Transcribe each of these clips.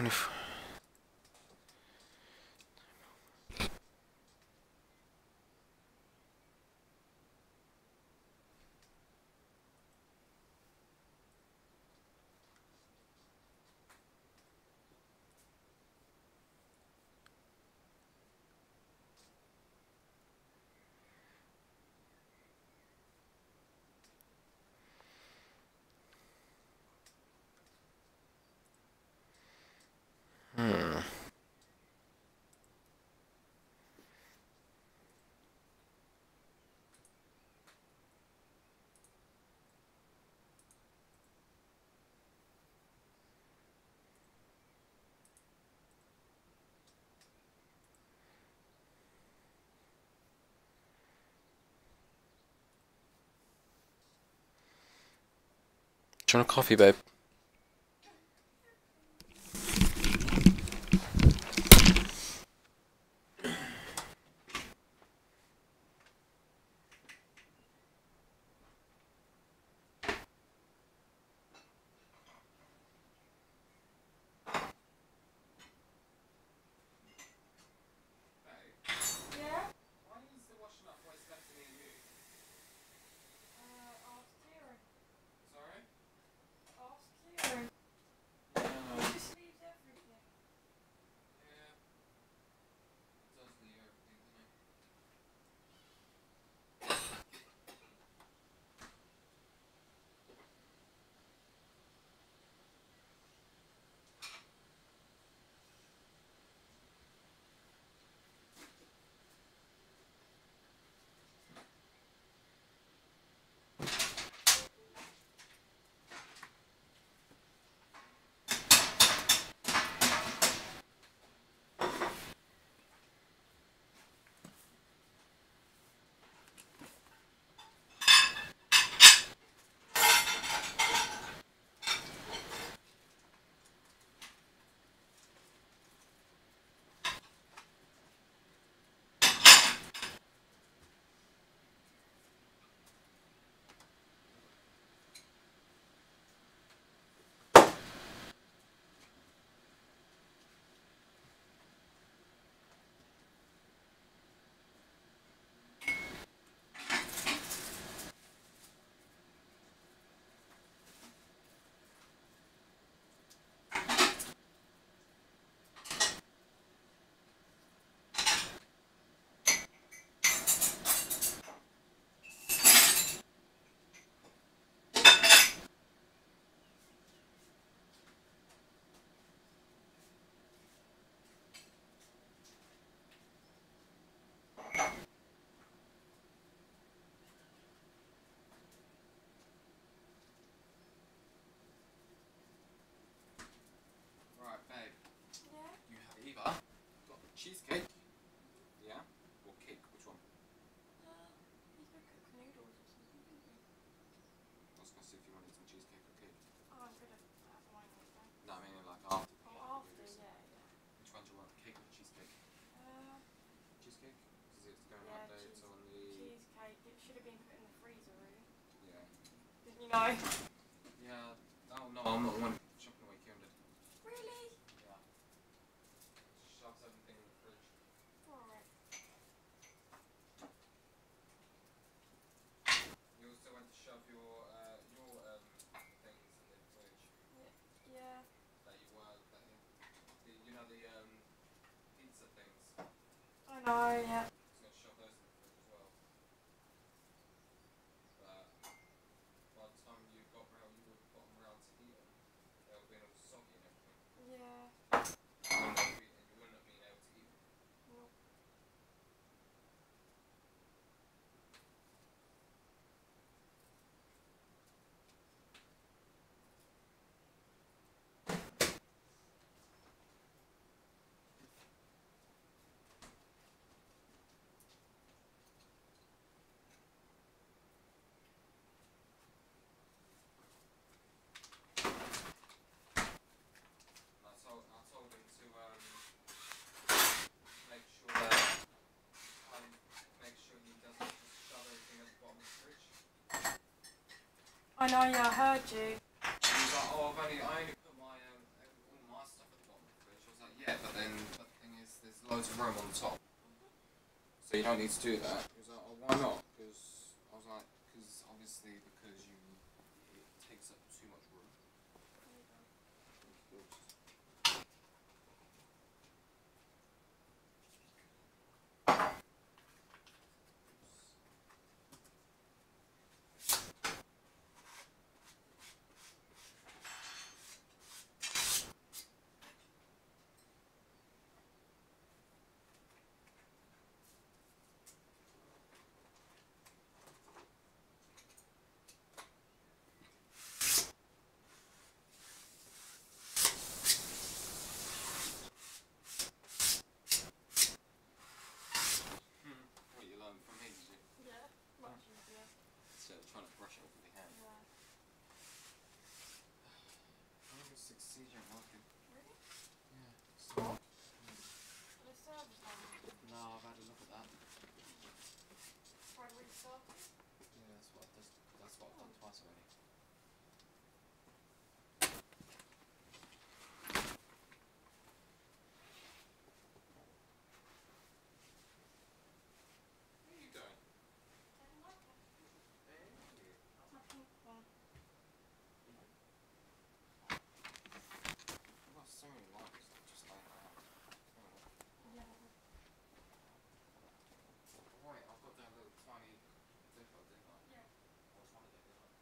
24. Do you want a coffee, babe? Cheesecake? Yeah? Or cake? Which one? You could cook noodles or something, couldn't you? I was gonna see if you wanted some cheesecake or cake. Oh, I'm good at the moment, though. No, I mean like after. Oh, after, yeah. Which one do you want? Cake or cheesecake? Cheesecake? Because it's going out there. It's on the. Cheesecake. It should have been put in the freezer, really. Yeah. Didn't you know? Yeah. Oh no, I'm not the one chopping away cured. Really? Yeah. Shoves everything in the fridge. Alright. You also went to shove your things in the fridge. Yeah. That you were you know the pizza things. I know, yeah. So I shove those in the fridge as well. But by the time you would have gotten round to eat them, they would have been all soggy and everything. Yeah. You wouldn't have been able to eat them. Nope. I told him to make sure that make sure he doesn't just shove everything at the bottom of the fridge. I know, yeah, I heard you. And he's like, oh, I only put my all my stuff at the bottom of the Yeah, but the thing is, there's loads of room on the top. So you don't need to do that. He was like, oh, why not? Because I was like, because obviously because it takes up too much room. What you learned from me, did you? Yeah, much easier. So trying to brush it off with your hand. Yeah. I think it's succeed at working. Really? Yeah. So, But the server's not working. no, I've had a look at that. Try to restart it. Yeah, that's what I've done twice already. Where are you going? I don't like it. Hey. That's my pink one. I've got so many lights that just laying around. Yeah. Right, I've got that little tiny dipper, didn't I? Yeah. Or one of them, didn't I?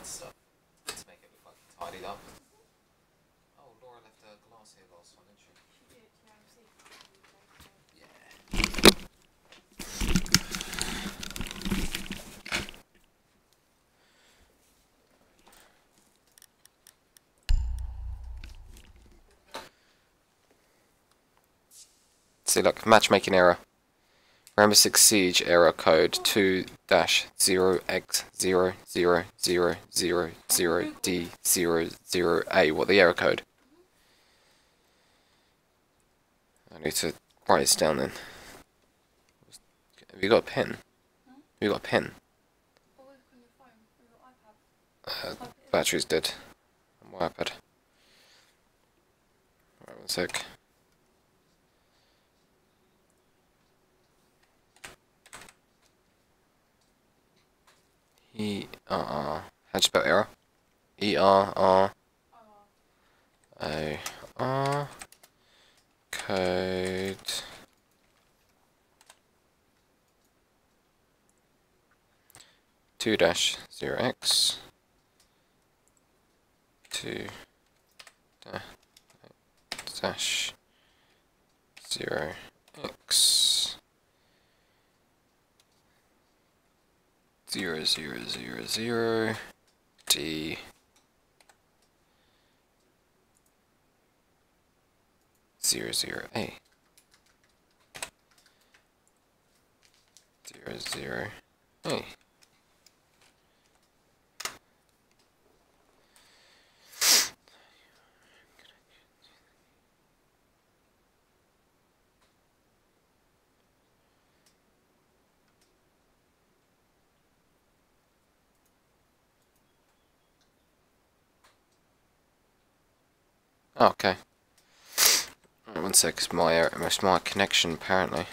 add stuff to make it look like you tidied up. Oh, Laura left her glass here last time, didn't she? She did, yeah, I've seen it. Yeah. See, look, matchmaking error. Rainbow Six Siege error code 2-0-0-0-0-0-D-00A. What, the error code? I need to write this down then. Have you got a pen? Hmm? Have you got a pen? Or look on your phone, or your iPad. Type it in. Battery's dead on my iPad. Right, one sec. How'd you spell error? E-R-R-O-R code 2-0x 2-0x 0000 D 00A 00A. Oh, okay. Right, one sec, it's my connection apparently.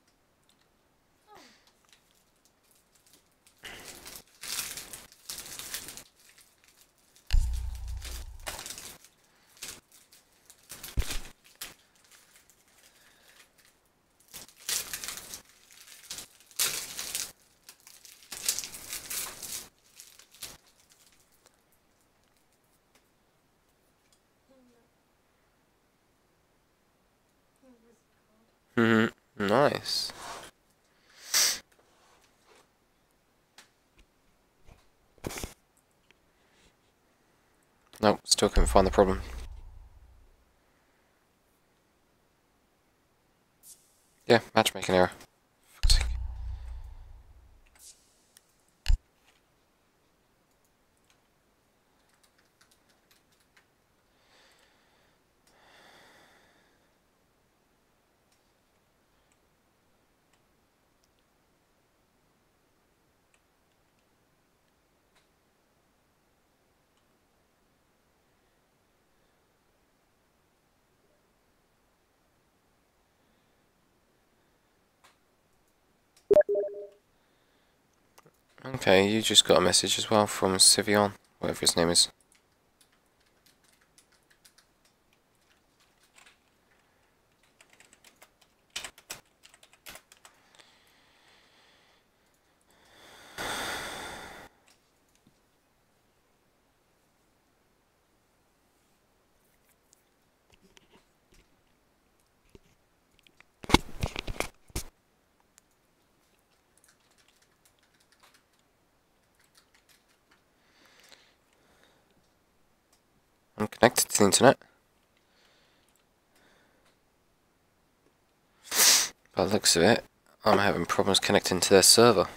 Nice. Nope, still couldn't find the problem. Yeah, matchmaking error. Fuck's sake. Okay, you just got a message as well from Sivion, whatever his name is. I'm connected to the internet. By the looks of it, I'm having problems connecting to their server.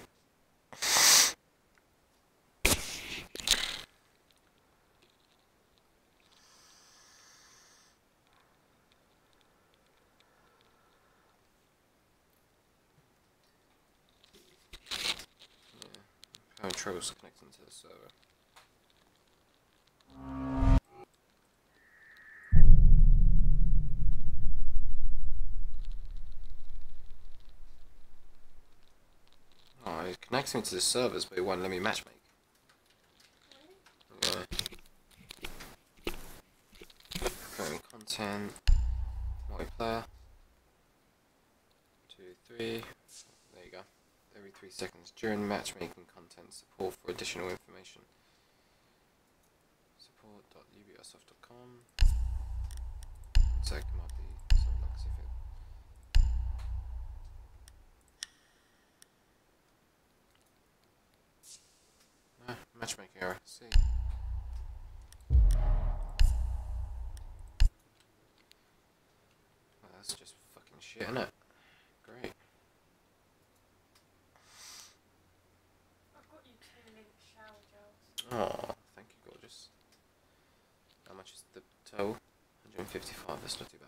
Having troubles connecting to the server. Oh, it connects me to the servers, but it won't let me matchmake. Yeah. Going content, multiplayer. 2, 3. There you go. Every 3 seconds during matchmaking content, support for additional information. support.ubisoft.com. One sec, might be so luck, see if it. No, matchmaking error. See. Well, that's just fucking shit, isn't it? Great. I've got you 2 lint shower gels. Oh, thank you, gorgeous. How much is the toe? 155, that's not too